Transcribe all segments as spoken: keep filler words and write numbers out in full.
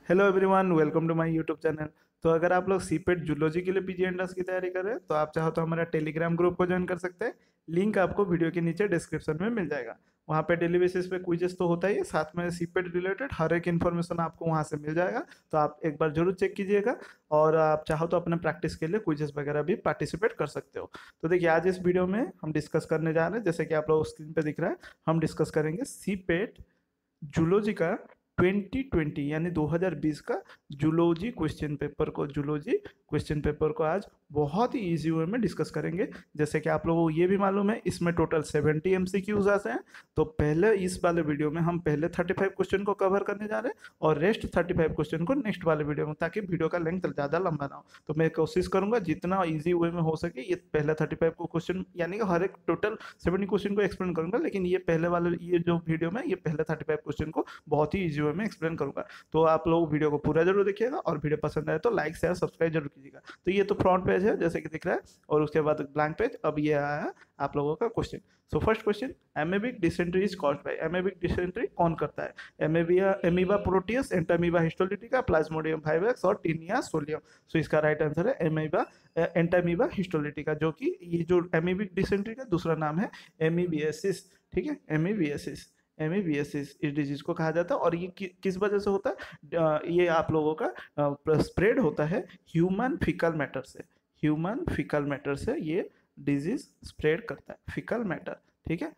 Hello everyone, welcome to my YouTube channel. तो अगर आप लोग सीपेट जूलॉजी के लिए पीजी एंट्रेंस की तैयारी कर रहे हैं तो आप चाहो तो हमारा टेलीग्राम ग्रुप को ज्वाइन कर सकते हैं। लिंक आपको वीडियो के नीचे डिस्क्रिप्शन में मिल जाएगा। वहाँ पे डेली बेसिस पे क्विजेस तो होता ही है, साथ में सीपेट रिलेटेड हर एक इन्फॉर्मेशन आपको वहाँ से मिल जाएगा। तो आप एक बार जरूर चेक कीजिएगा। और आप चाहो तो अपने प्रैक्टिस के लिए क्विजेस वगैरह भी पार्टिसिपेट कर सकते हो। तो देखिए, आज इस वीडियो में हम डिस्कस करने जा रहे हैं, जैसे कि आप लोग स्क्रीन पे दिख रहा है। हम डिस्कस करेंगे सीपेट जूलॉजी का ट्वेंटी ट्वेंटी यानी दो हज़ार बीस का जूलॉजी क्वेश्चन पेपर को जूलॉजी क्वेश्चन पेपर को आज बहुत ही इजी वे में डिस्कस करेंगे। जैसे कि आप लोगों को ये भी मालूम है, इसमें टोटल सेवेंटी एमसीक्यूज आते हैं। तो पहले इस वाले वीडियो में हम पहले थर्टी फाइव क्वेश्चन को कवर करने जा रहे हैं और रेस्ट थर्टी फाइव क्वेश्चन को नेक्स्ट वाले वीडियो में, ताकि वीडियो का लेंथ ज़्यादा लंबा ना हो। तो मैं कोशिश करूंगा जितना ईजी वे में हो सके ये पहले थर्टी फाइव को क्वेश्चन यानी कि हर एक टोटल सेवेंटी क्वेश्चन को एक्सप्लेन करूंगा। लेकिन ये पहले वाले ये जो वीडियो में ये पहले थर्टी फाइव क्वेश्चन को बहुत ही इजी वे में एक्सप्लेन करूंगा। तो आप लोग वीडियो को पूरा जरूर देखिएगा और वीडियो पसंद आए तो लाइक शेयर सब्सक्राइब जरूर कीजिएगा। तो ये तो फ्रंट पेज है जैसे कि दिख रहा है, और उसके बाद ब्लैंक पेज। अब ये आया है आप लोगों का question. So first question, amoebic dysentery is caused by. Amoebic dysentery कौन करता है? Amoeba Amoeba proteus, Entamoeba histolytica, Plasmodium vivax और टीनिया सोलियम। सो इसका राइट आंसर है एमीबा एंटामीबा हिस्टोलिटिका, जो कि ये जो एमेबिक डिसेंट्री का दूसरा नाम है एमीबियासिस। ठीक है, एमीबियासिस एमीबियासिस इस डिजीज को कहा जाता है। और ये कि, किस वजह से होता है? ये आप लोगों का स्प्रेड होता है ह्यूमन फिकल मैटर से। ह्यूमन फिकल मैटर से ये डिजीज स्प्रेड करता है, फिकल मैटर। ठीक है,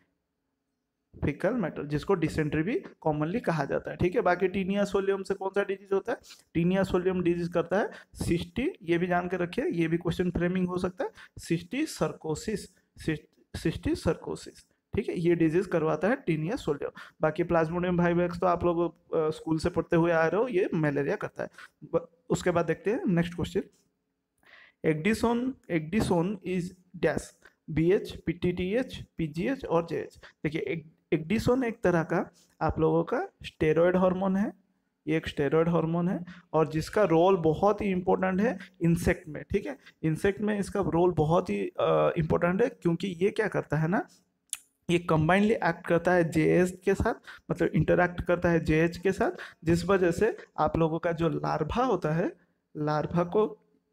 फिकल मैटर, जिसको डिसेंट्री भी कॉमनली कहा जाता है। ठीक है, बाकी टीनिया सोलियम से कौन सा डिजीज होता है? टीनिया सोलियम डिजीज करता है सिस्टी, ये भी जान के रखिए, ये भी क्वेश्चन फ्रेमिंग हो सकता है। Cysticercosis, cysticercosis. ठीक है, ये डिजीज करवाता है टीनिया सोलियम। बाकी प्लाज्मोडियम वाइवाक्स तो आप लोग स्कूल से पढ़ते हुए आ रहे हो, ये मलेरिया करता है। उसके बाद देखते हैं next question. Ecdysone ecdysone is dash, B H, P T T H, P G H और जे एच। देखिए, एक्डिसोन एक तरह का आप लोगों का स्टेरॉयड हार्मोन है। ये एक स्टेरॉयड हार्मोन है और जिसका रोल बहुत ही इंपॉर्टेंट है इंसेक्ट में। ठीक है, इंसेक्ट में इसका रोल बहुत ही इंपॉर्टेंट है, क्योंकि ये क्या करता है ना, ये कंबाइनली एक्ट करता है जेएच के साथ, मतलब इंटरैक्ट करता है जेएच के साथ, जिस वजह से आप लोगों का जो लार्भा होता है, लार्भा को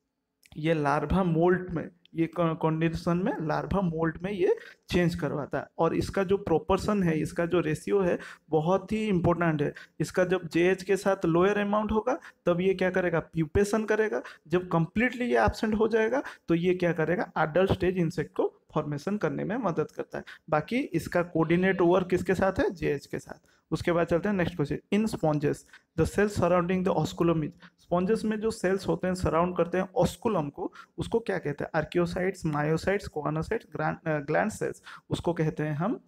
ये लार्भा मोल्ट में, ये कंडीशन में लार्भा मोल्ट में ये चेंज करवाता है। और इसका जो प्रोपोर्शन है, इसका जो रेशियो है, बहुत ही इंपॉर्टेंट है। इसका जब जेएच के साथ लोअर अमाउंट होगा तब ये क्या करेगा? प्यूपेशन करेगा। जब कंप्लीटली ये एब्सेंट हो जाएगा तो ये क्या करेगा? अडल्ट स्टेज इंसेक्ट को फॉर्मेशन करने में मदद करता है। बाकी इसका कोऑर्डिनेट वर्क किसके साथ है? जेएच के साथ। उसके बाद चलते हैं next question. In sponges the cells surrounding the osculum is. Sponges में जो सेल्स होते हैं, सराउंड करते हैं ऑस्कुलम को, उसको क्या कहते हैं? Archaeocytes, myocytes, choanocytes, gland cells, उसको कहते हैं हम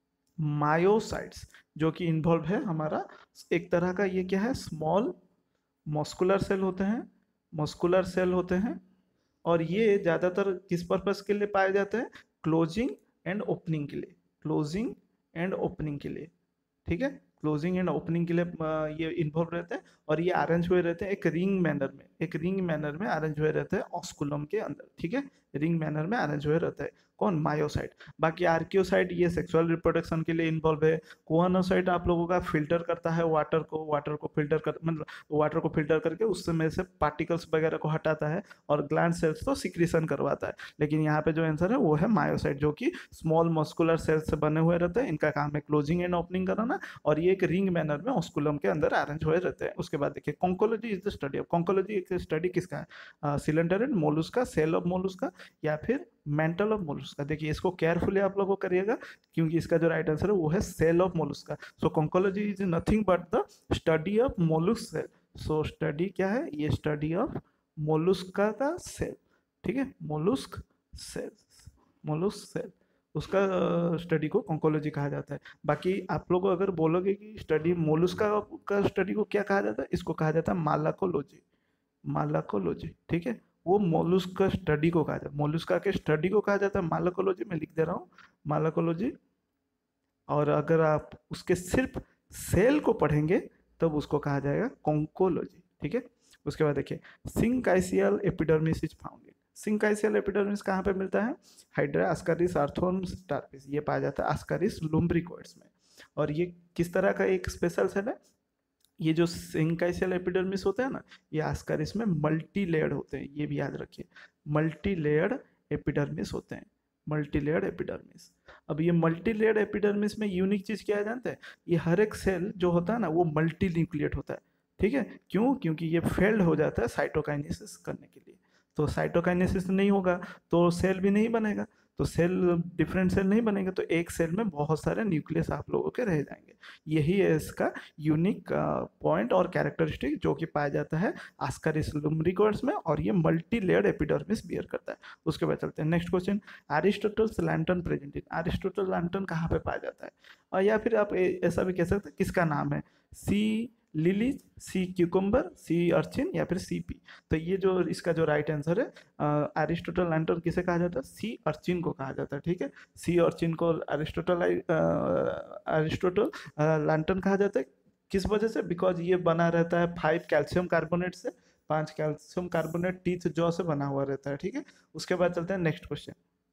मायोसाइट्स। जो कि इन्वॉल्व है हमारा एक तरह का, ये क्या है? स्मॉल मस्कुलर सेल होते हैं, मस्कुलर सेल होते हैं। और ये ज़्यादातर किस पर्पस के लिए पाए जाते हैं? क्लोजिंग एंड ओपनिंग के लिए, क्लोजिंग एंड ओपनिंग के लिए। ठीक है, क्लोजिंग एंड ओपनिंग के लिए ये इन्वॉल्व रहते हैं। और ये अरेंज हुए रहते हैं एक रिंग मैनर में, एक रिंग मैनर में अरेंज हुए रहते हैं ऑस्कुलम के अंदर। ठीक है, रिंग मैनर में अरेंज हुए रहते हैं। कौन? मायोसाइट। बाकी आर्कियोसाइट ये सेक्सुअल रिप्रोडक्शन के लिए इन्वॉल्व है। कोआनोसाइट आप लोगों का फिल्टर करता है वाटर को, वाटर को फिल्टर कर मतलब वाटर को फिल्टर करके उसमें से पार्टिकल्स वगैरह को हटाता है। और ग्लैंड सेल्स तो सिक्रीशन करवाता है। लेकिन यहाँ पे जो आंसर है वो है मायोसाइट, जो कि स्मॉल मस्कुलर सेल्स से बने हुए रहते हैं। इनका काम है क्लोजिंग एंड ओपनिंग कराना, और ये एक रिंग मैनर में ऑस्कुलम के अंदर अरेंज हुए रहते हैं। उसके बाद देखिए, conchology is the study of. Conchology एक स्टडी किसका है? Cylinder Mollusca, shell of Mollusca, या फिर मेंटल ऑफ मोलुस्का। देखिए, इसको केयरफुली आप लोगों को करिएगा, क्योंकि इसका जो राइट आंसर है वो है shell of Mollusca. So conchology is nothing but the study of mollusc shell. So study क्या है? ये स्टडी ऑफ मोलुस्का का सेल। ठीक है, मोलुस्क सेल, मोलुस्क सेल, उसका स्टडी को कॉन्कोलॉजी कहा जाता है। बाकी आप लोग अगर बोलोगे कि स्टडी मोलुस्का का स्टडी को क्या कहा जाता है, इसको कहा जाता है मालाकोलॉजी, मालाकोलॉजी। ठीक है, वो मोलुस्क का स्टडी को कहा जाता है, मोलुस्का के स्टडी को कहा जाता है मालाकोलॉजी। मैं लिख दे रहा हूँ मालाकोलॉजी। और अगर आप उसके सिर्फ सेल को पढ़ेंगे तब उसको कहा जाएगा कॉन्कोलॉजी। ठीक है, उसके बाद देखिए, syncytial epidermis is found in. Syncytial epidermis कहाँ पे मिलता है? हाइड्रा अस्कारिस आर्थोन स्टारपिस, ये पाया जाता है अस्कारिस लुम्ब्रिकोइड्स में। और ये किस तरह का एक स्पेशल सेल है? ये जो सिंकाइसियल एपिडर्मिस होते हैं ना, ये आस्कारिस में मल्टी लेयर्ड होते हैं, ये भी याद रखिए, मल्टी लेयर्ड एपिडर्मिस होते हैं, मल्टी लेयर्ड एपिडर्मिस। अब ये मल्टी लेयर्ड एपिडर्मिस में यूनिक चीज क्या है जानते हैं, ये हर एक सेल जो होता है ना वो मल्टी न्यूक्लिएट होता है, ठीक है। क्यों? क्योंकि ये फेल्ड हो जाता है साइटोकाइनेसिस करने के लिए, तो साइटोकाइनेसिस नहीं होगा तो सेल भी नहीं बनेगा, तो सेल डिफरेंट सेल नहीं बनेंगे, तो एक सेल में बहुत सारे न्यूक्लियस आप लोगों के रह जाएंगे। यही है इसका यूनिक पॉइंट और कैरेक्टरिस्टिक जो कि पाया जाता है आस्कारिस लुम्ब्रिकोइड्स में, और ये मल्टी लेयर्ड एपिडर्मिस बियर करता है। उसके बाद चलते हैं next question, Aristotle's lantern present in, Aristotle lantern कहाँ पे पाया जाता है? और या फिर आप ए- ऐसा भी कह सकते हैं किसका नाम है, sea lily, sea cucumber, sea urchin, या फिर सी पी। तो ये जो इसका जो राइट आंसर है, एरिस्टोटल लैंटर्न किसे कहा जाता है, सी अर्चिन को कहा जाता है, ठीक है। सी अर्चिन को एरिस्टोटल एरिस्टोटल लैंटर्न कहा जाता है, किस वजह से? बिकॉज ये बना रहता है फाइव कैल्शियम कार्बोनेट से, पांच कैल्शियम कार्बोनेट टीथ जॉ से बना हुआ रहता है, ठीक है। उसके बाद चलते हैं next question,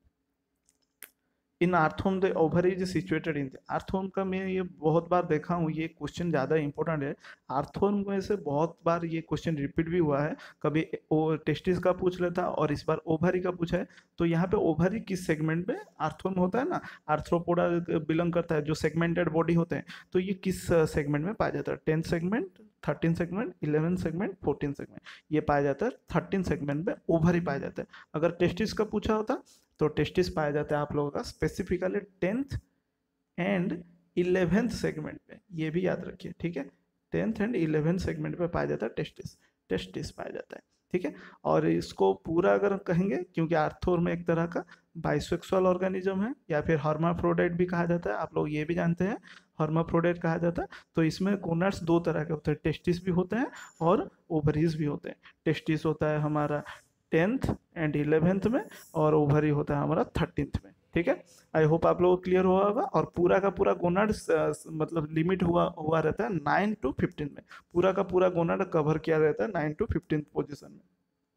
in earthworm the ovary is situated in the, earthworm का मैं ये बहुत बार देखा हूँ, ये क्वेश्चन ज़्यादा इंपॉर्टेंट है। आर्थोम में से बहुत बार ये क्वेश्चन रिपीट भी हुआ है, कभी ओ टेस्टिस का पूछ लेता और इस बार ओवरी का पूछा है। तो यहाँ पे ओवरी किस सेगमेंट में आर्थोम होता है ना, आर्थ्रोपोडा बिलोंग करता है, जो सेगमेंटेड बॉडी होते हैं, तो ये किस सेगमेंट में पाया जाता है? Tenth segment, thirteen segment, eleven segment, fourteen segment, ये पाया जाता है थर्टीन सेगमेंट में ओवरी पाया जाता है। अगर टेस्टिस का पूछा होता तो टेस्टिस पाया जाता है आप लोगों का specifically tenth and eleventh segment में, ये भी याद रखिए, ठीक है। टेंथ एंड इलेवेंथ सेगमेंट में पाया जाता है टेस्टिस, टेस्टिस पाया जाता है, ठीक है। और इसको पूरा अगर कहेंगे, क्योंकि आर्थोर में एक तरह का बाइसेक्सुअल ऑर्गेनिज्म है, या फिर हर्माफ्रोडाइट भी कहा जाता है, आप लोग ये भी जानते हैं हर्माफ्रोडाइट कहा जाता है। तो इसमें गोनाड्स दो तरह के होते हैं, टेस्टिस भी होते हैं और ओवरीज भी होते हैं। टेस्टिस होता है हमारा टेंथ एंड इलेवेंथ में, और ओवरी होता है हमारा थर्टींथ में, ठीक है। आई होप आप लोगों को क्लियर हुआ होगा। और पूरा का पूरा गोनाड मतलब लिमिट हुआ हुआ रहता है नाइन टू फिफ्टीन में, पूरा का पूरा गोनाड कवर किया रहता है नाइन टू फिफ्टीन पोजिशन में।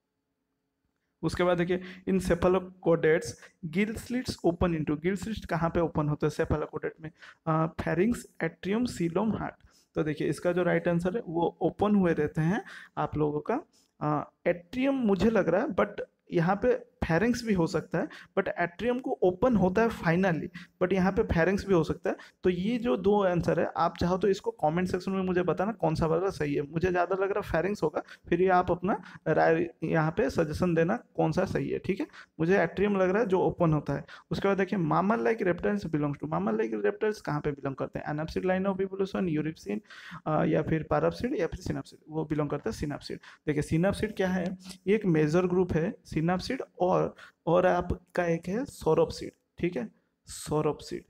उसके बाद देखिए, in cephalochordates gill slits open into, gill slits कहाँ पे ओपन होते हैं सेफालोकोडेट में? Pharynx, atrium, coelom, heart. तो देखिए इसका जो राइट आंसर है वो ओपन हुए रहते हैं आप लोगों का। एट्रियम मुझे लग रहा है, बट यहाँ पे फेरिंग्स भी हो सकता है, बट एट्रियम को ओपन होता है फाइनली, बट यहाँ पे फेरिंग्स भी हो सकता है। तो ये जो दो आंसर है, आप चाहो तो इसको कमेंट सेक्शन में मुझे बताना कौन सा वाला सही है। मुझे ज़्यादा लग रहा है फेरिंग्स होगा, फिर ये आप अपना राय यहाँ पे सजेशन देना कौन सा सही है, ठीक है। मुझे एट्रियम लग रहा है जो ओपन होता है। उसके बाद देखिए, mammal like reptiles belongs to, mammal like reptiles कहाँ पे बिलोंग करते हैं? Anapsid line of evolution, euryapsid, या फिर पाराप्सिड, या फिर सिनाप्सिड, वो बिलोंग करता है सिनाप्सिड। देखिए सिनाप्सिड क्या है, ये एक मेजर ग्रुप है सिनाप्सिड, और और आपका एक है सौरोप्सिड, ठीक है, सौरोप्सिड।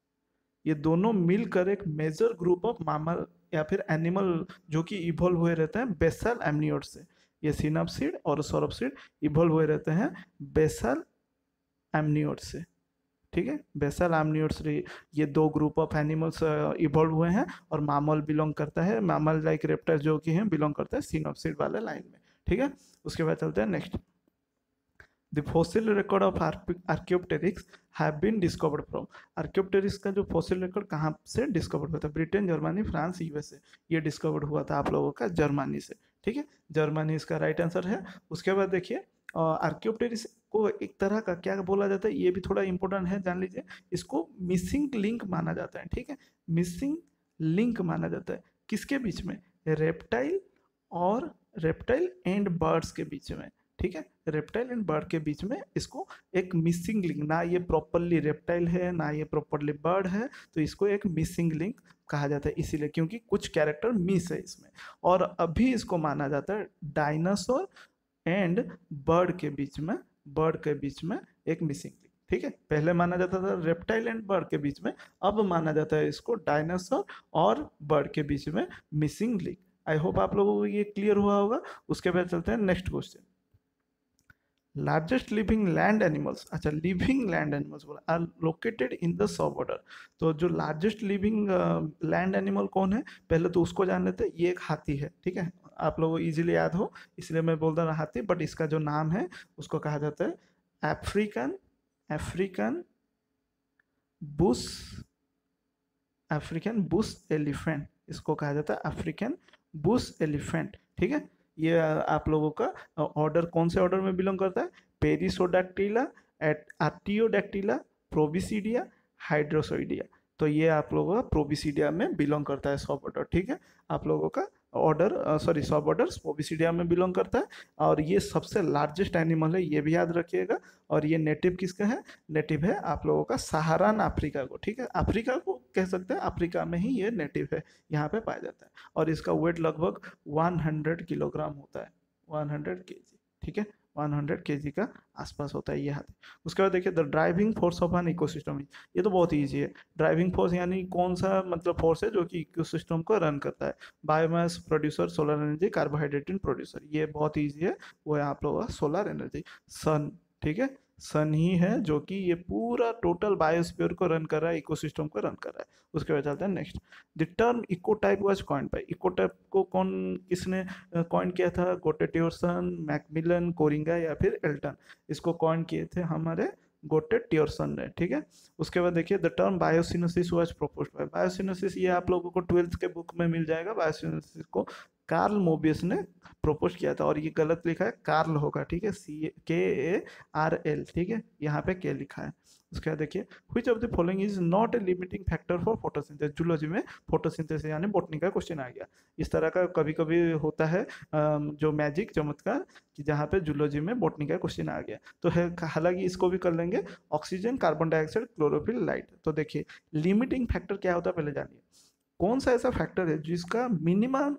ये दोनों मिलकर एक मेजर ग्रुप ऑफ मामल या फिर एनिमल जो कि इवॉल्व हुए रहते हैं बेसल एमनियोड से। ये सिनाप्सिड और सौरोप्सिड इवॉल्व हुए रहते हैं बेसल एमनियोड से, ठीक है, बेसल एमनियोड से ये दो ग्रुप ऑफ एनिमल्स इवॉल्व हुए हैं, और मामल बिलोंग करता है, मामल लाइक रेप्टाइल जो कि हैं बिलोंग करता है सिनोप्सिड वाले लाइन में, ठीक है। उसके बाद चलते हैं next, The fossil record of Archaeopteryx have been discovered from, Archaeopteryx का जो फॉसिल रिकॉर्ड कहाँ से डिस्कवर हुआ था? Britain, Germany, France, USA. ये डिस्कवर हुआ था आप लोगों का जर्मनी से, ठीक है, जर्मनी इसका राइट आंसर है। उसके बाद देखिए, आर्कियोप्टेरिक्स को एक तरह का क्या बोला जाता है, ये भी थोड़ा इंपॉर्टेंट है, जान लीजिए। इसको मिसिंग लिंक माना जाता है, ठीक है, मिसिंग लिंक माना जाता है किसके बीच में? रेप्टाइल और रेप्टाइल एंड बर्ड्स के बीच में, ठीक है, रेप्टाइल एंड बर्ड के बीच में इसको एक मिसिंग लिंक, ना ये प्रॉपरली रेप्टाइल है ना ये प्रॉपरली बर्ड है, तो इसको एक मिसिंग लिंक कहा जाता है, इसीलिए क्योंकि कुछ कैरेक्टर मिस है इसमें। और अभी इसको माना जाता है डायनासोर एंड बर्ड के बीच में, बर्ड के बीच में एक मिसिंग लिंक, ठीक है। पहले माना जाता था रेप्टाइल एंड बर्ड के बीच में, अब माना जाता है इसको डायनासोर और बर्ड के बीच में मिसिंग लिंक। आई होप आप लोगों को ये क्लियर हुआ होगा। उसके बाद चलते हैं next question, largest living land animals, अच्छा लिविंग लैंड एनिमल्स बोला, are located in the sub order. तो जो लार्जेस्ट लिविंग लैंड एनिमल कौन है, पहले तो उसको जान लेते हैं। ये एक हाथी है, ठीक है, आप लोगों को इजीली याद हो इसलिए मैं बोल रहा हाथी, बट इसका जो नाम है उसको कहा जाता है African, African bush, African bush elephant, इसको कहा जाता है अफ्रीकन बुश एलिफेंट, ठीक है। ये आप लोगों का ऑर्डर कौन से ऑर्डर में बिलोंग करता है, पेरिसोडैक्टिला, आर्टियोडैक्टिला, प्रोबिसीडिया, हाइड्रोसोइडिया। तो ये आप लोगों का प्रोबिसीडिया में बिलोंग करता है सब ऑर्डर, ठीक है। आप लोगों का order sorry sub order Proboscidea में बिलोंग करता है। और ये सबसे लार्जेस्ट एनिमल है, ये भी याद रखिएगा। और ये नेटिव किसका है, नेटिव है आप लोगों का सहारान अफ्रीका को, ठीक है। अफ्रीका को कह सकते हैं, अफ्रीका में ही ये नेटिव है, यहाँ पे पाया जाता है। और इसका वेट लगभग सौ किलोग्राम होता है, सौ केजी, ठीक है। सौ केजी का आसपास होता है ये हाथी। उसके बाद देखिए the driving force of an ecosystem, ये तो बहुत ईजी है। ड्राइविंग फोर्स यानी कौन सा मतलब फोर्स है जो कि इकोसिस्टम को रन करता है, biomass producer, solar energy, carbohydrate producer, ये बहुत ईजी है। वो है आप लोगों का सोलर एनर्जी, सन, ठीक है। सन ही है जो कि ये पूरा टोटल बायोस्फीयर को रन कर रहा है, इकोसिस्टम को रन कर रहा है। उसके बाद चलते हैं next. The term ecotype was coined by, ecotype को कौन किसने कॉइन किया था, गोटेटियर्सन, मैकमिलन, कोरिंगा या फिर एल्टन। इसको कॉइन किए थे हमारे गोटेटियर्सन ने, ठीक है। उसके बाद देखिए the term biocoenosis was proposed by, biocoenosis ये आप लोगों को ट्वेल्थ के बुक में मिल जाएगा। बायोसिनोसिस को कार्ल मोबियस ने प्रपोज किया था, और ये गलत लिखा है, कार्ल होगा, ठीक है, सी के ए आर एल, ठीक है, यहाँ पे के लिखा है। उसके बाद देखिए which of the following is not a limiting factor for photosynthesis, zoology में फोटोसिंथेसिस यानी बॉटनी का क्वेश्चन आ गया। इस तरह का कभी कभी होता है जो मैजिक चमत्कार कि जहाँ पे जूलॉजी में बॉटनी का क्वेश्चन आ गया। तो है हालांकि इसको भी कर लेंगे, oxygen, carbon dioxide, chlorophyll, light. तो देखिए लिमिटिंग फैक्टर क्या होता है पहले जानिए, कौन सा ऐसा फैक्टर है जिसका मिनिमम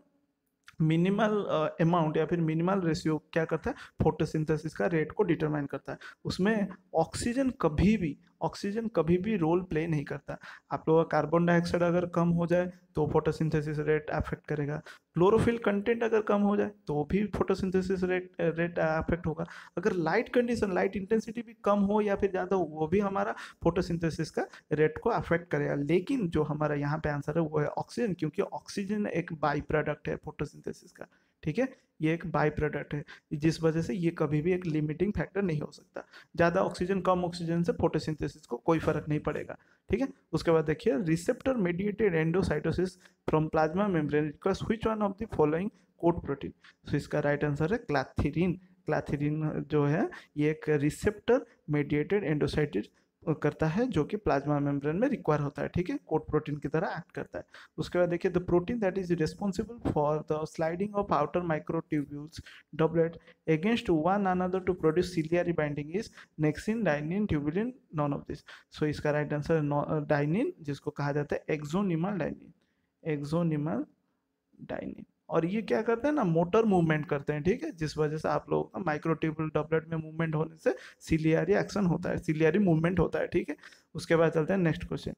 मिनिमल अमाउंट या फिर मिनिमल रेशियो क्या करता है, फोटोसिंथेसिस का रेट को डिटरमाइन करता है। उसमें ऑक्सीजन कभी भी ऑक्सीजन कभी भी रोल प्ले नहीं करता। आप लोगों का कार्बन डाइऑक्साइड अगर कम हो जाए तो फोटोसिंथेसिस रेट अफेक्ट करेगा, क्लोरोफिल कंटेंट अगर कम हो जाए तो भी फोटोसिंथेसिस रेट रेट अफेक्ट होगा। अगर लाइट कंडीशन, लाइट इंटेंसिटी भी कम हो या फिर ज़्यादा हो, वो भी हमारा फोटोसिंथेसिस का रेट को अफेक्ट करेगा। लेकिन जो हमारा यहाँ पे आंसर है वो है ऑक्सीजन, क्योंकि ऑक्सीजन एक बाई प्रोडक्ट है फोटोसिंथेसिस का, ठीक है। ये एक बाई प्रोडक्ट है, जिस वजह से ये कभी भी एक लिमिटिंग फैक्टर नहीं हो सकता। ज़्यादा ऑक्सीजन कम ऑक्सीजन से फोटोसिंथेसिस को कोई फर्क नहीं पड़ेगा, ठीक है। उसके बाद देखिए receptor mediated endocytosis from plasma membrane request which one of the following code protein. तो इसका राइट आंसर है क्लैथिरीन। क्लैथिरीन जो है ये एक रिसेप्टर मेडिएटेड एंडोसाइटिस करता है जो कि प्लाज्मा मेम्ब्रेन में रिक्वायर होता है, ठीक है, कोड प्रोटीन की तरह एक्ट करता है। उसके बाद देखिए the protein that is responsible for the sliding of outer microtubules doublet against one another to produce ciliary binding is nexin, dynein, tubulin, none of this. So इसका राइट आंसर है dynein, जिसको कहा जाता है एक्सोनिमल डाइनिन, एक्सोनिमल डाइनिन। और ये क्या करते हैं ना, मोटर मूवमेंट करते हैं, ठीक है, जिस वजह से आप लोगों का माइक्रोट्यूबुल डबलेट में मूवमेंट होने से सिलियरी एक्शन होता है, सिलियरी मूवमेंट होता है, ठीक है। उसके बाद चलते हैं next question.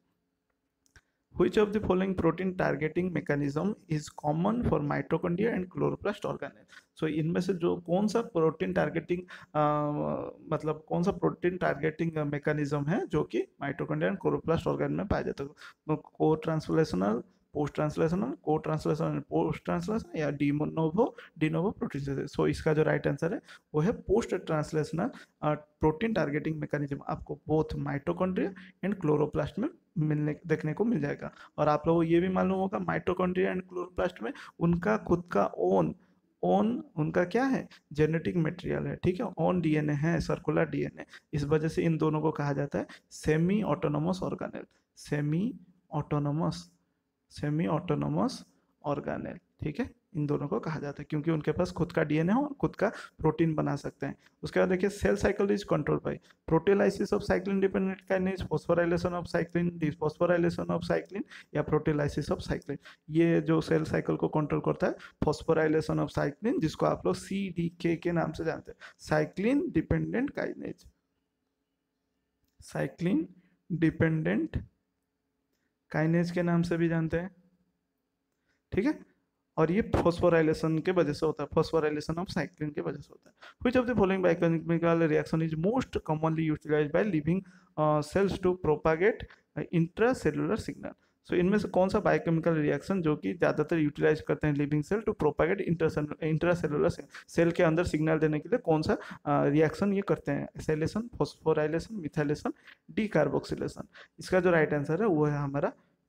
Which of the following protein targeting mechanism is common for mitochondria and chloroplast organelle? So इनमें से जो कौन सा प्रोटीन टारगेटिंग मतलब कौन सा प्रोटीन टारगेटिंग मैकेनिज्म है जो कि माइटोकॉन्ड्रिया एंड क्लोरोप्लास्ट ऑर्गन में पाया जाता है, co translational, post translational, co translational, post translational या डिनोवो डिनोवो प्रोटीन। सो इसका जो राइट आंसर है वो है post translational protein targeting mechanism. आपको बोथ माइटोकॉन्ड्रिया एंड क्लोरोप्लास्ट में मिलने देखने को मिल जाएगा। और आप लोगों को ये भी मालूम होगा माइटोकॉन्ड्रिया एंड क्लोरोप्लास्ट में उनका खुद का ओन ओन उनका क्या है, जेनेटिक मटेरियल है, ठीक है, ओन डीएनए है, सर्कुलर डीएनए। इस वजह से इन दोनों को कहा जाता है semi autonomous organelle, semi autonomous semi autonomous organelle, ठीक है, इन दोनों को कहा जाता है क्योंकि उनके पास खुद का डीएनए हो और खुद का प्रोटीन बना सकते हैं। उसके बाद देखिए cell cycle is control by proteolysis of cyclin dependent kinase, phosphorylation of cyclin, dephosphorylation of cyclin या प्रोटीलाइसिस ऑफ साइक्लिन। ये जो सेल साइकिल को कंट्रोल करता है फॉस्फोराइलेशन ऑफ साइक्लिन, जिसको आप लोग सी डी के के नाम से जानते हैं, cyclin dependent kinase, cyclin dependent kinase के नाम से भी जानते हैं, ठीक है। और ये फॉस्फोराइलेशन के वजह से होता है, फॉस्फोराइलेशन ऑफ साइक्लिन के वजह से होता है। Which of the following biochemical reaction is most commonly utilized by living cells to propagate intracellular signal. So इनमें से कौन सा बायोकेमिकल रिएक्शन जो कि ज़्यादातर यूटिलाइज करते हैं living cell to propagate intracellular cell के अंदर सिग्नल देने के लिए कौन सा रिएक्शन uh, ये करते हैं, एसाइलेशन, फॉस्फोराइलेशन, मिथाइलेशन, डीकार्बोक्सिलेशन। इसका जो राइट आंसर है वो है हमारा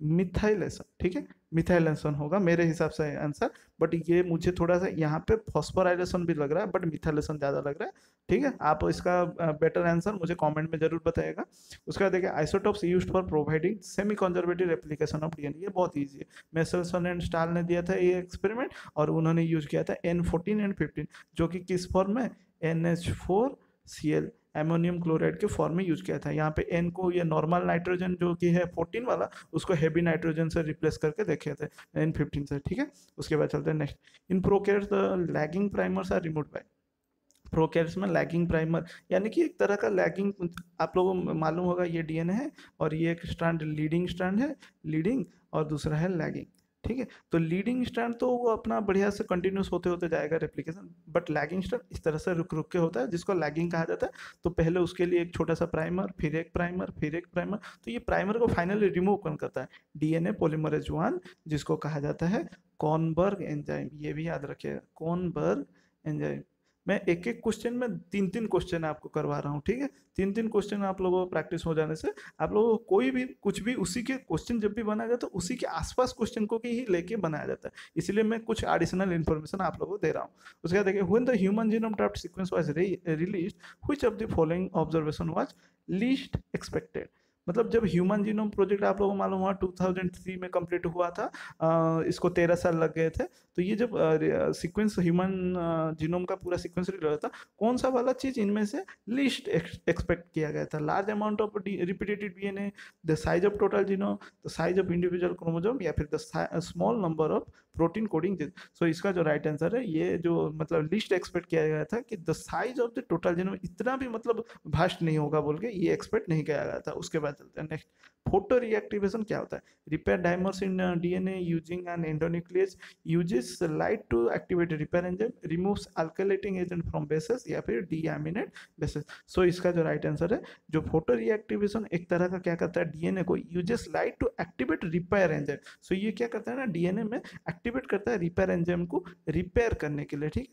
मिथाइलेशन, ठीक है, मिथाइलेशन होगा मेरे हिसाब से आंसर। बट ये मुझे थोड़ा सा यहाँ पे फॉस्फोराइलेशन भी लग रहा है, बट मिथाइलेशन ज़्यादा लग रहा है, ठीक है। आप इसका बेटर आंसर मुझे कमेंट में जरूर बताइएगा। उसके बाद देखिए isotopes used for providing semi conservative replication of DNA, ये बहुत ईजी है। मेसेल्सन एंड स्टाल ने दिया था ये एक्सपेरिमेंट, और उन्होंने यूज किया था एन फोर्टीन एंड फिफ्टीन, जो कि किस फॉर्म में, N H four C L ammonium chloride के फॉर्म में यूज किया था। यहाँ पे एन को ये नॉर्मल नाइट्रोजन जो कि है फोर्टीन वाला, उसको हेवी नाइट्रोजन से रिप्लेस करके देखे थे एन फिफ्टीन से, ठीक है। उसके बाद चलते हैं next. In prokaryotes the lagging primers are removed by, prokaryotes में लैगिंग प्राइमर यानी कि एक तरह का लैगिंग, आप लोगों को मालूम होगा ये डीएनए है, और ये एक स्ट्रैंड लीडिंग स्ट्रैंड है, लीडिंग, और दूसरा है लैगिंग, ठीक है। तो लीडिंग स्ट्रैंड तो वो अपना बढ़िया से कंटिन्यूस होते होते जाएगा रेप्लिकेशन, बट लैगिंग स्ट्रैंड इस तरह से रुक रुक के होता है, जिसको लैगिंग कहा जाता है। तो पहले उसके लिए एक छोटा सा प्राइमर, फिर एक प्राइमर, फिर एक प्राइमर, तो ये प्राइमर को फाइनली रिमूव कौन करता है, डीएनए पॉलीमरेज वन, जिसको कहा जाता है कॉनबर्ग एंजाइम, ये भी याद रखिएगा, कॉनबर्ग एंजाइम। मैं एक एक क्वेश्चन में तीन तीन क्वेश्चन आपको करवा रहा हूँ, ठीक है। तीन तीन क्वेश्चन आप लोगों को प्रैक्टिस हो जाने से आप लोगों को कोई भी कुछ भी उसी के क्वेश्चन जब भी बनाया जाता है, उसी के आसपास क्वेश्चन को ही लेके बनाया जाता है, इसलिए मैं कुछ एडिशनल इन्फॉर्मेशन आप लोगों को दे रहा हूँ। उसके बाद देखिए, when the human genome draft sequence was released, which of the following observation was least expected. मतलब जब ह्यूमन जीनोम प्रोजेक्ट आप लोगों को मालूम हुआ टू थाउजेंड थ्री में कंप्लीट हुआ था, आ, इसको तेरह साल लग गए थे। तो ये जब सीक्वेंस ह्यूमन जीनोम का पूरा सीक्वेंस रिलीज था, कौन सा वाला चीज इनमें से लीस्ट एक्सपेक्ट किया गया था, large amount of repeated DNA, the size of total genome, the size of individual chromosome, या फिर the small number of protein coding gene. So इसका जो राइट आंसर है, ये जो मतलब लीस्ट एक्सपेक्ट किया गया था कि the size of the total genome इतना भी मतलब भास्ट नहीं होगा बोल के ये एक्सपेक्ट नहीं किया गया था। उसके बाद चलते हैं नेक्स्ट। फोटो रिएक्टिवेशन क्या होता है, repair dimers in DNA using an endonuclease uses light to activate repair enzyme, removes alkylating agent from bases, या फिर डीएमिनेट बेसेस। सो इसका जो राइट आंसर है, जो फोटो रिएक्टिवेशन एक तरह का क्या करता है, डीएनए को uses light to activate repair enzyme. So ये क्या करता है ना, डीएनए में एक्टिवेट करता है रिपेयर एंजाइम को रिपेयर करने के लिए, ठीक।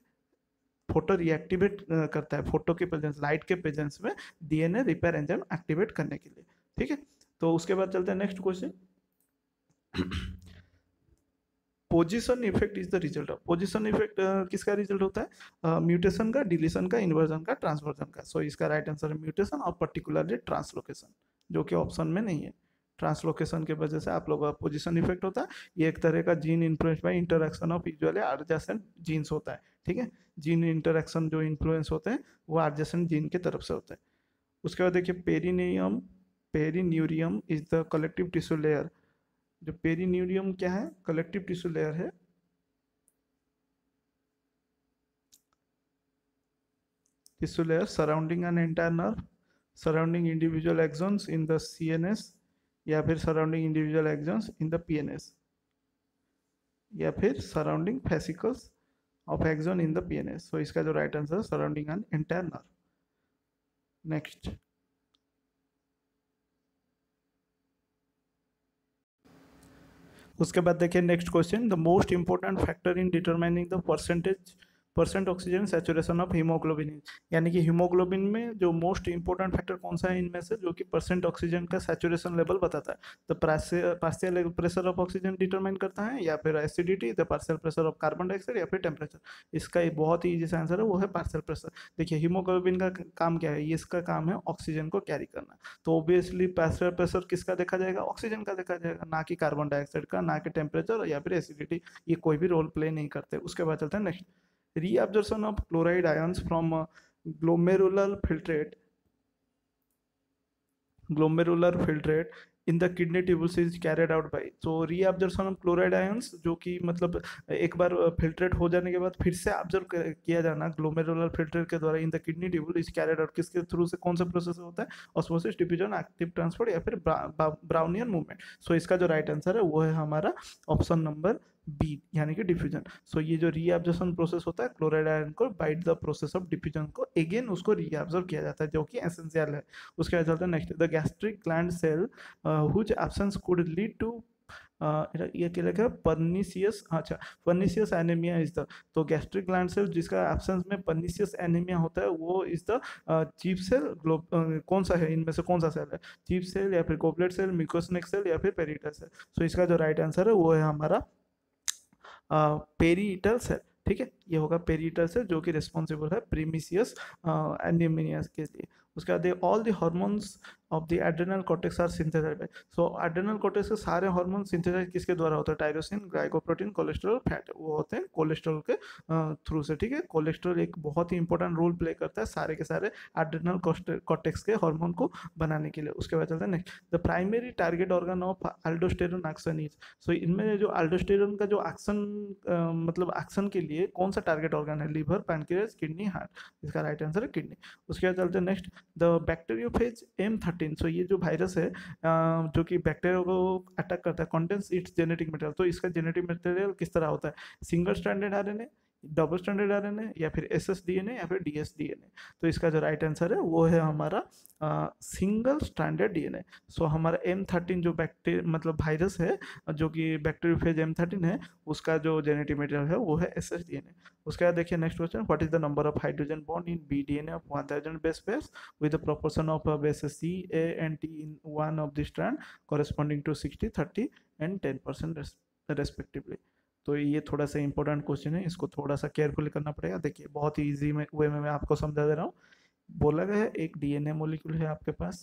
फोटो रिएक्टिवेट करता है, फोटो के प्रेजेंस, लाइट के प्रेजेंस में डीएनए रिपेयर एंजाइम एक्टिवेट करने के लिए, ठीक है। तो उसके बाद चलते हैं next question. Position effect is the result of, position effect किसका रिजल्ट होता है, म्यूटेशन uh, का, डिलीशन का, इन्वर्जन का, ट्रांसवर्जन का। सो so, इसका राइट आंसर है म्यूटेशन, और पर्टिकुलरली ट्रांसलोकेशन, जो कि ऑप्शन में नहीं है। ट्रांसलोकेशन के वजह से आप लोगों का पोजीशन इफेक्ट होता है। ये एक तरह का gene influence by interaction of usually adjacent genes होता है, ठीक है। जीन इंटरेक्शन जो इन्फ्लुएंस होते हैं वो एडजेसेंट जीन की तरफ से होता है। उसके बाद देखिए, perineum perineurium is the collective tissue layer. जो पेरिन्यूरियम क्या है, कलेक्टिव टिश्यू लेयर है। Tissue layer surrounding an entire nerve, surrounding individual axons in the CNS, या फिर surrounding individual axons in the PNS, या फिर surrounding fascicles of axon in the PNS. So इसका जो राइट आंसर है surrounding an entire nerve. Next, उसके बाद देखिए next question, the most important factor in determining the percentage percent oxygen saturation of haemoglobin, यानी कि हीमोग्लोबिन में जो मोस्ट इंपॉर्टेंट फैक्टर कौन सा है इनमें से, जो कि परसेंट ऑक्सीजन का सैचुरेशन लेवल बताता है। तो partial pressure of oxygen determine करता है, या फिर acidity, the partial pressure of carbon dioxide, या फिर टेम्परेचर। इसका एक बहुत ही इजी आंसर है, वो है पार्शियल प्रेशर। देखिए हीमोग्लोबिन का काम क्या है, ये इसका काम है ऑक्सीजन को कैरी करना। तो ऑब्वियसली पार्शियल प्रेशर किसका देखा जाएगा, ऑक्सीजन का देखा जाएगा, ना कि कार्बन डाइऑक्साइड का, ना कि टेम्परेचर या फिर एसिडिटी, ये कोई भी रोल प्ले नहीं करते। उसके बाद चलते हैं next. Reabsorption of chloride ions from uh, glomerular filtrate glomerular filtrate in the kidney tubules is carried out by, so reabsorption of chloride ions जो कि मतलब एक बार फिल्ट्रेट हो जाने के बाद फिर से ऑब्जर्व किया जाना ग्लोमेरुलर फिल्ट्रेट के द्वारा in the kidney tubule is carried out, किसके थ्रू से, कौन सा प्रोसेस होता है, ऑस्मोसिस, डिफ्यूजन, एक्टिव ट्रांसपोर्ट, या फिर ब्राउनियन मूवमेंट। सो इसका जो राइट आंसर है वो है हमारा ऑप्शन नंबर बी, यानी कि डिफ्यूजन। सो ये जो रीअब्जॉर्प्शन प्रोसेस होता है क्लोराइड आयन को by the process of diffusion को अगेन उसको रीअब्जॉर्ब किया जाता है, जो कि एसेंशियल है। उसके बाद चलते हैं next, the gastric gland cell which absence could lead to ये क्या लिखा है, पर्निशियस, अच्छा पर्निशियस एनीमिया इज द, तो गैस्ट्रिक ग्लैंड सेल जिसका एब्सेंस में पर्निशियस एनीमिया होता है वो is the chief cell, globe कौन सा है इनमें से, कौन सा सेल है, चीफ सेल या फिर गोबलेट सेल, म्यूकोसनेक सेल या फिर पेरीटल सेल। सो इसका जो राइट आंसर है वो है हमारा पेरीटल सेल। ठीक है, ये होगा पेरीटल सेल जो कि रिस्पॉन्सिबल है प्रीमिशियस एनीमिया के लिए। उसके बाद all the hormones of the adrenal cortex are synthesized, so adrenal cortex के सारे हार्मोन सिंथेसाइज किसके द्वारा होता है, टायरोसिन, ग्लाइकोप्रोटीन, कोलेस्ट्रॉल, फैट, वो होते हैं कोलेस्ट्रॉल के थ्रू से। ठीक है, कोलेस्ट्रॉल एक बहुत ही इंपॉर्टेंट रोल प्ले करता है सारे के सारे एड्रेनल कॉर्टेक्स के हार्मोन को बनाने के लिए। उसके बाद चलते हैं next, the primary target organ of aldosterone action is, so इनमें जो अल्डोस्टेरोन का जो एक्शन मतलब एक्शन के लिए कौन सा टारगेट ऑर्गन है, लीवर, पैनक्रियाज, किडनी, हार्ट, इसका राइट आंसर है किडनी। उसके बाद चलते हैं next, the bacteriophage M thirteen, so ये जो वायरस है जो कि बैक्टीरिया को अटैक करता है, कंटेंस इट्स जेनेटिक मटेरियल, तो इसका जेनेटिक मटेरियल किस तरह होता है, single stranded RNA, double stranded RNA या फिर एसएसडीएनए या फिर डीएसडीएनए। तो इसका जो राइट आंसर है वो है हमारा सिंगल स्ट्रैंडेड डीएनए। सो हमारा एम थर्टीन जो बैक्टीरिया मतलब वायरस है जो कि बैक्टीरियोफेज एम थर्टीन है, उसका जो जेनेटिक मटेरियल है वो है एसएसडीएनए। उसके बाद देखिए next question, what is the number of hydrogen bond in B DNA of one thousand base pairs with the proportion of uh, bases C, A and T in one of the strand corresponding to sixty, thirty and ten percent respectively। तो ये थोड़ा सा important question है, इसको थोड़ा सा carefully करना पड़ेगा। देखिए बहुत ही इजी में वे में मैं आपको समझा दे रहा हूँ। बोला गया है एक डीएनए मॉलिक्यूल है आपके पास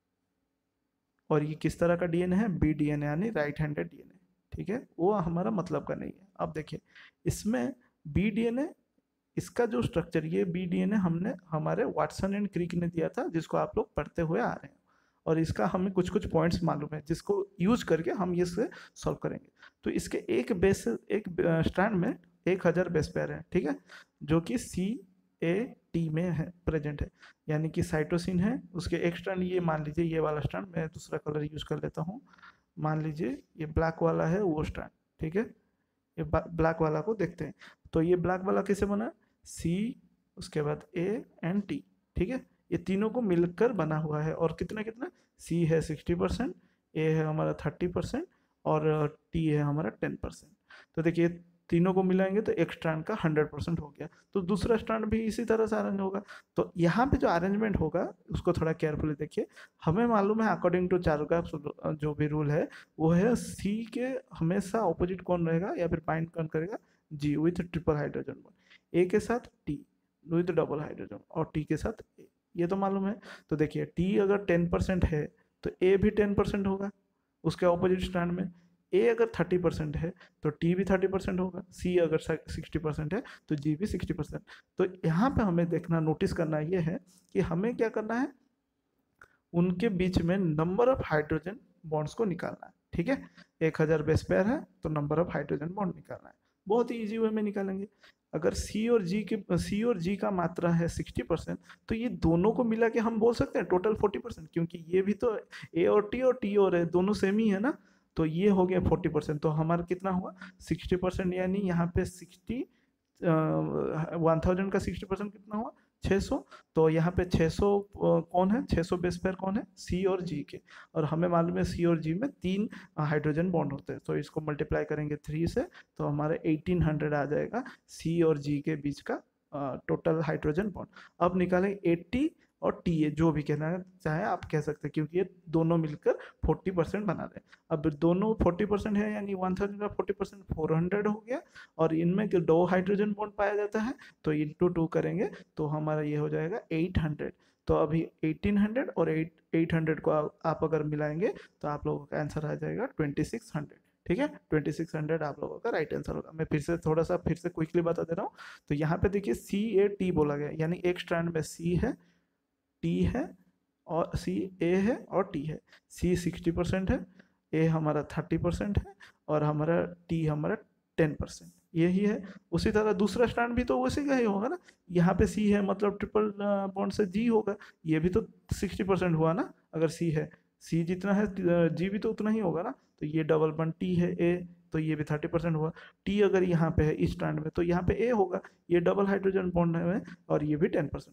और ये किस तरह का डीएनए है, बी डीएनए यानी राइट हैंडेड डीएनए। ठीक है, वो हमारा मतलब का नहीं है। अब देखिए इसमें बी डीएनए, इसका जो स्ट्रक्चर, ये बी डीएनए हमने हमारे वाटसन एंड क्रिक ने दिया था जिसको आप लोग पढ़ते हुए आ रहे हैं, और इसका हमें कुछ कुछ पॉइंट्स मालूम है जिसको यूज करके हम ये से सॉल्व करेंगे। तो इसके एक बेस एक स्ट्रैंड में एक हजार बेस पेयर है। ठीक है, जो कि सी ए टी में है प्रेजेंट है, यानी कि साइटोसिन है। उसके एक स्ट्रैंड ये मान लीजिए ये वाला स्ट्रैंड, मैं दूसरा कलर यूज कर लेता हूँ, मान लीजिए ये ब्लैक वाला है वो स्ट्रैंड। ठीक है, ये ब्लैक वाला को देखते हैं। तो ये ब्लैक वाला कैसे बना, सी उसके बाद ए एंड टी। ठीक है, ये तीनों को मिलकर बना हुआ है, और कितना कितना, सी है सिक्सटी परसेंट, ए है हमारा थर्टी परसेंट और टी है हमारा टेन परसेंट। तो देखिए तीनों को मिलाएंगे तो एक स्ट्रैंड का हंड्रेड परसेंट हो गया, तो दूसरा स्ट्रैंड भी इसी तरह से अरेंज होगा। तो यहाँ पे जो अरेंजमेंट होगा उसको थोड़ा केयरफुली देखिए। हमें मालूम है अकॉर्डिंग टू चारोग्राफ जो भी रूल है वो है, सी के हमेशा ऑपोजिट कौन रहेगा या फिर बाइंड कौन करेगा, G with triple hydrogen bond, A के साथ टी विथ डबल हाइड्रोजन और टी के साथ ए, ये तो मालूम है। तो देखिए टी अगर टेन परसेंट है तो ए भी टेन परसेंट होगा उसके ऑपोजिट स्ट्रैंड में, ए अगर थर्टी परसेंट है तो टी भी थर्टी परसेंट होगा, सी अगर सिक्सटी परसेंट है तो जी भी सिक्सटी परसेंट। तो यहाँ पे हमें देखना नोटिस करना ये है कि हमें क्या करना है, उनके बीच में नंबर ऑफ हाइड्रोजन बॉन्ड्स को निकालना है। ठीक है, एक हजार बेस पेयर है तो नंबर ऑफ हाइड्रोजन बॉन्ड निकालना है, बहुत ही ईजी वे में निकालेंगे। अगर सी और जी के सी और जी का मात्रा है सिक्सटी परसेंट तो ये दोनों को मिला के हम बोल सकते हैं टोटल फोर्टी परसेंट, क्योंकि ये भी तो ए और टी और टी और है दोनों सेम ही है ना। तो ये हो गया फोर्टी परसेंट, तो हमारा कितना हुआ सिक्सटी परसेंट, यानी यहाँ पे सिक्सटी वन थाउजेंड का सिक्सटी परसेंट कितना हुआ छः सौ। तो यहाँ पे छः सौ कौन है, छः सौ बेस पेयर कौन है, सी और जी के, और हमें मालूम है सी और जी में तीन हाइड्रोजन बॉन्ड होते हैं। तो इसको मल्टीप्लाई करेंगे थ्री से तो हमारे एटीन हंड्रेड आ जाएगा सी और जी के बीच का टोटल हाइड्रोजन बॉन्ड। अब निकालेंगे एट्टी और टी ए, जो भी कहना चाहे आप कह सकते हैं, क्योंकि ये दोनों मिलकर फोर्टी परसेंट बना दें। अब दोनों फोर्टी परसेंट है यानी वन थाउजेंड का फोर्टी परसेंट फोर हंड्रेड हो गया, और इनमें दो हाइड्रोजन बॉन्ड पाया जाता है तो इंटू टू करेंगे तो हमारा ये हो जाएगा एट हंड्रेड। तो अभी एटीन हंड्रेड और एट एट हंड्रेड को आप अगर मिलाएंगे तो आप लोगों का आंसर आ जाएगा ट्वेंटी सिक्स हंड्रेड। ठीक है, ट्वेंटी सिक्स हंड्रेड आप लोगों का राइट आंसर होगा। मैं फिर से थोड़ा सा फिर से क्विकली बता दे रहा हूँ। तो यहाँ पे देखिए सी ए टी बोला गया, यानी एक स्ट्रैंड में सी है, टी है और सी ए है और टी है। सी सिक्सटी परसेंट है, ए हमारा थर्टी परसेंट है और हमारा टी हमारा टेन परसेंट, यही है। उसी तरह दूसरा स्ट्रैंड भी तो वैसे का ही होगा ना, यहाँ पे सी है मतलब ट्रिपल बॉन्ड से जी होगा, ये भी तो सिक्सटी परसेंट हुआ ना। अगर सी है, सी जितना है जी भी तो उतना ही होगा ना। तो ये डबल बॉन्ड टी है ए, तो ये भी थर्टी परसेंट हुआ। टी अगर यहाँ पे है इस स्ट्रैंड में तो यहाँ पे ए होगा, ये डबल हाइड्रोजन बॉन्ड है और ये भी टेन परसेंट होगा।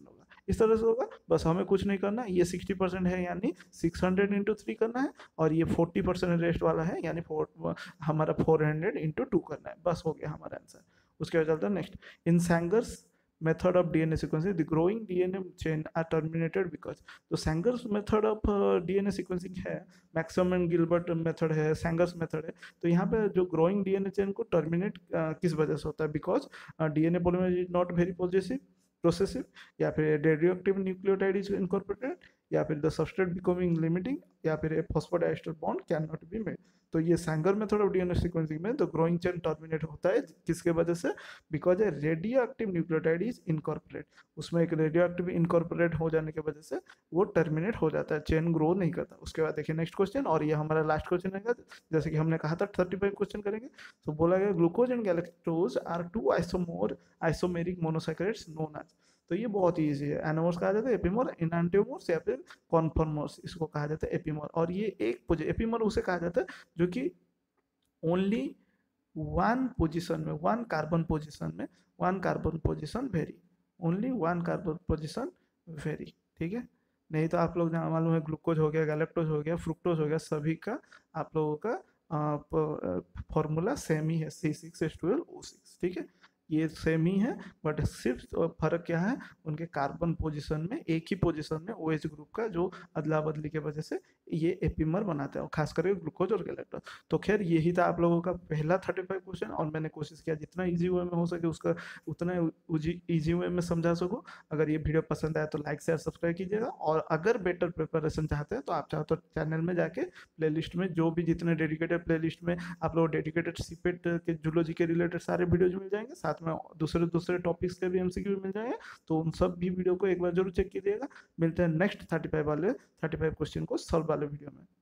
इस तरह से होगा। बस हमें कुछ नहीं करना, ये सिक्सटी परसेंट है यानी सिक्स हंड्रेड इंटू थ्री करना है, और ये फोर्टी परसेंट रेस्ट वाला है यानी फोर हमारा फोर हंड्रेड इंटू टू करना है। बस हो गया हमारा आंसर। उसके बाद चलता है next. In Sanger's method of D N A sequencing, the growing D N A chain are terminated because, तो Sanger's method of D N A sequencing है, मैक्सवेल एंड गिलबर्ट मेथड है, सैंगर्स मेथड है। तो यहाँ पे जो growing D N A chain को terminate किस वजह से होता है? Because D N A polymerase is not very positive processive, या फिर रेडियोएक्टिव न्यूक्लियोटाइड इज इनकॉर्पोरेटेड, या फिर द सबस्ट्रेट बिकमिंग लिमिटिंग, या फिर a phosphodiester bond can not be made. तो ये Sanger method of DNA sequencing में तो ग्रोइंग चेन टर्मिनेट होता है किसके वजह से? Because a radioactive nucleotide is incorporate, उसमें एक रेडियो एक्टिव इनकॉर्पोरेट हो जाने की वजह से वो टर्मिनेट हो जाता है, चेन ग्रो नहीं करता। उसके बाद देखिए नेक्स्ट क्वेश्चन, और ये हमारा लास्ट क्वेश्चन रहेगा। जैसे कि हमने कहा था थर्टी फाइव क्वेश्चन करेंगे, तो बोला गया glucose and galactose are two isomer isomeric monosaccharides known as. तो ये बहुत ही ईजी है। एनोमर्स कहा जाता है एपीमोर, इनांटियोमर्स या फिर कॉन्फर्मर्स इसको कहा जाता है एपीमोर। और ये एक एपीमोर उसे कहा जाता है जो कि ओनली वन पोजीशन में, वन कार्बन पोजीशन में, one carbon position very, only one carbon position very, ठीक है। नहीं तो आप लोग जहाँ मालूम है ग्लूकोज हो गया, गैलेक्टोज हो गया, फ्रुक्टोज हो गया, सभी का आप लोगों का फॉर्मूला सेम ही है, C six H twelve O six, ठीक है। ये सेम ही है, बट सिर्फ फर्क क्या है, उनके कार्बन पोजीशन में, एक ही पोजीशन में ओ एच ग्रुप का जो अदला बदली के वजह से ये एपीमर बनाते हैं, और खास करके ग्लूकोज और गैलेक्टोज। तो खैर यही था आप लोगों का पहला थर्टी फाइव क्वेश्चन, और मैंने कोशिश किया जितना इजी वे में हो सके उसका उतना इजी वे में समझा सकूँ। अगर ये वीडियो पसंद आया तो लाइक शेयर सब्सक्राइब कीजिएगा, और अगर बेटर प्रिपरेशन चाहते हैं तो आप चाहो तो चैनल में जाके प्लेलिस्ट में जो भी जितने डेडिकेटेड प्लेलिस्ट में आप लोग डेडिकेटेड सीपेट के जूलॉजी के रिलेटेड सारे वीडियोज मिल जाएंगे, साथ में दूसरे दूसरे टॉपिक्स के भी एमसीक्यू भी मिल जाएंगे। तो उन सब भी वीडियो को एक बार जरूर चेक कीजिएगा। मिलते हैं नेक्स्ट थर्टी फाइव वाले थर्टी फाइव क्वेश्चन को सॉल्व वाले वीडियो में।